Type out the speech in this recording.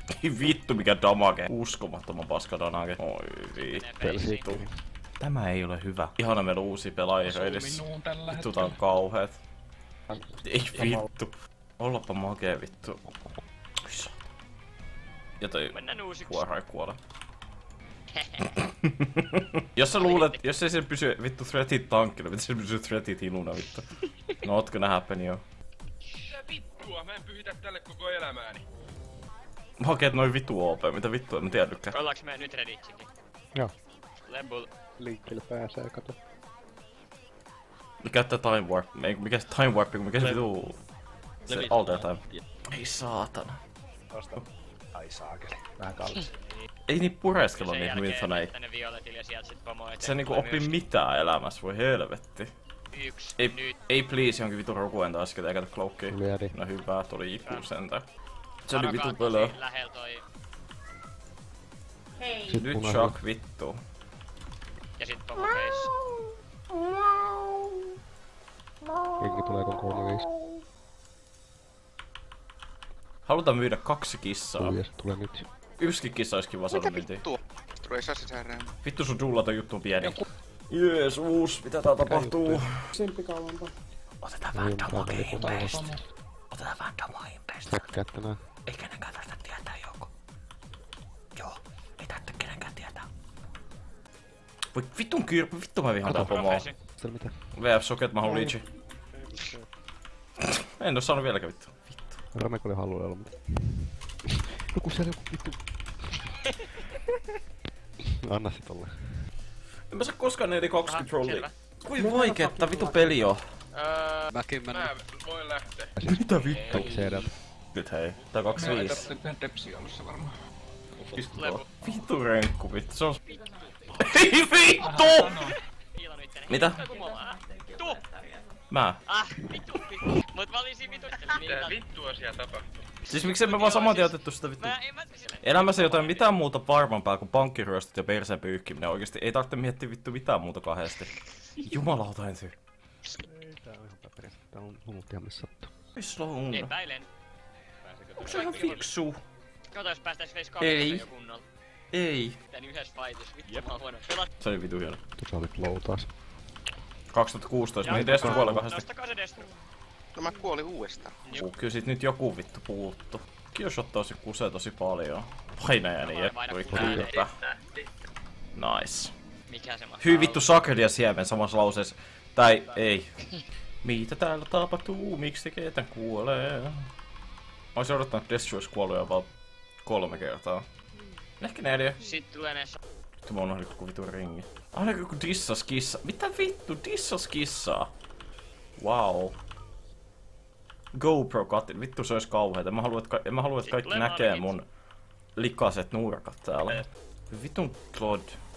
Ei vittu mikä damage. Uskomattoman paska damage. Oi vittu. Tämä ei ole hyvä. Ihana meillä uusi pelaaja edessä. Vittu tää on kauheet. Ei vittu. Ollapa makee vittu. Ja toi kuora ei kuole. Jos sä luulet, jos ei se pysy vittu threatit tankkina, miten se pysyy threatit hinuna vittu? No ootko nää happeni jo? Mitä vittua? Mä en pyhitä tälle koko elämääni. Mä hakeet noin vittu OP, mitä vittua, en mä tiedäkään. Ollaanko me nyt readitsinkin? Joo. Lebul. Liikkeelle pääsee, kato. Käyttää time warp. Mikä se time warp, mikä se vitu... Se alter time. Ei saatana. Osta. Ai saakeli. Vähän kallis. Ei niin pureskella niitä miltä ei. Tänne violetille ja sieltä sit pomo eteen. Se niinku oppi mitään elämässä, voi helvetti. Ei please johonkin vitu rukuen taas, ketä ei käytä cloakia. No hyvä, tuli iku sentä. Se oli vitu pölö. Lähellä toi. Hei. Nyt shock vittu. Ja sit pomo case. Jengi tulee kun 3-5. Halutaan myydä 2 kissaa. Yes, tulee nyt. Yksikin kissa olisi kiva saada myyntiin. Mitä vittua? Tulee sisään. Vittu sun dullata juttu on pieni. Jeesus, mitä tää tapahtuu? Simppikaulanta. Otetaan vähän damagea impeistä. Otetaan vähän damagea impeistä. Säkkää tänään. Ei kenenkään tästä tietää joko. Joo, ei tästä kenenkään tietää. Voi vittun kyrpä, vittu mä vihaan tää pomoa. Sitä mitä? VF soket, mä haluun liitsi. En oo saanut vieläkään vittu. Rameko oli haluaa olla mitä. Joku siellä joku vittu. Anna sit olla. En mä saa koskaan eri 20 rollia. Kui vaikeetta vittu peli on. Mä voin lähteä. Mitä vittu? Seedältä. Nyt hei, tää 25. Tepsi alussa varmaan. Vittu renkku vittu, se on... Ei vittu! Mitä? Mä? Vittu. Mut mä olin siinä vitustella niin. Mitä vittua siellä tapahtuu? Siis miksei me vaan saman tien otettu sitä vittu? Elämässä jotain mitään muuta varmampaa kuin pankkiryöstöt ja perseen pyyhkiminen oikeesti. Ei tarvitse miettiä vittu mitään muuta kahdesti. Jumalauta ensin. Ei tää on ihan päperiä. Tää on hunnut ihan missä sattuu. Missä on hunna? Epäilen. Onko se ihan fiksu? Kato jos päästäis face 2 jo kunnolla. Ei. Tän yhdessä fightissa. Vittu mä oon huono. Pelat. Se oli vitu hieno. Tuossa oli flow taas. 2016, mä ei Deston kuolla kahdesti. Nostakaa se Deston. No mä kuolin uudestaan. Kyllä sit nyt joku vittu puuttu. Kioshot tosi kusee tosi paljon. Painajani jeppui kylpä. Nice. Mikä se mahtaa Hyi vittu sakeli ja siemen samassa lauseessa. Tai ei. Mitä täällä tapahtuu? Miksi ketään kuolee? Mä oisin odottanut, että Destroys kuollut vaan 3 kertaa. Ehkä 4. Sitten tulee ne Vittu mä unohdin joku vittu ringi. Aina joku dissas kissa. Mitä vittu? Dissas kissaa? Wow. GoPro katin. Vittu se ois kauheeta. Mä haluan, että kaikki näkee mun likaset nurkat täällä. Vitun Claude.